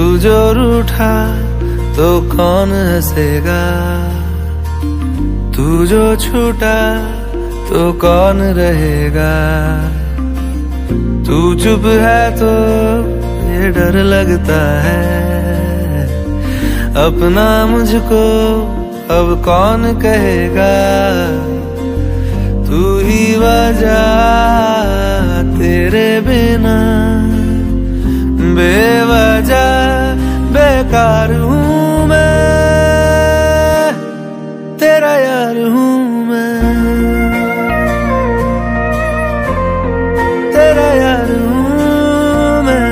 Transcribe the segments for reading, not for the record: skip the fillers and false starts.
जो रूठा तो कौन हंसेगा, तू जो छूटा तो कौन रहेगा। तू चुप है तो ये डर लगता है, अपना मुझको अब कौन कहेगा। तू ही वजह, तेरे बिना बेवजह बेकार हूँ मैं, तेरा यार हूँ मैं, तेरा यार हूँ मैं।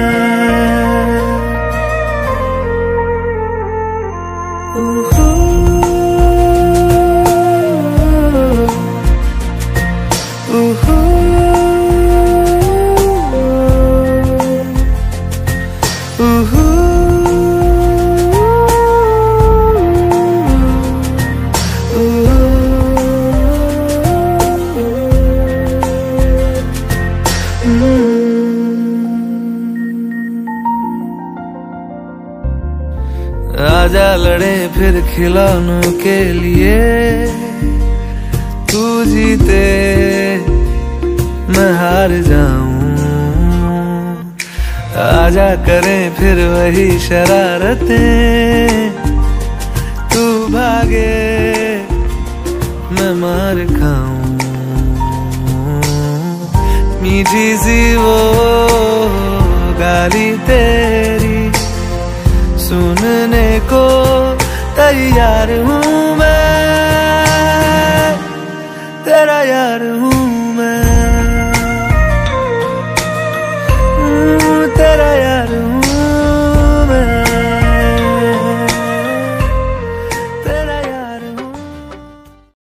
आजा लड़े फिर खिलौनों के लिए, तू जीते मैं हार जाऊं। आजा करें फिर वही शरारतें, तू भागे मैं मार खाऊं। मीठी सी वो गाली तेरी सुनने को तैयार हूँ मैं, तेरा यार हूँ।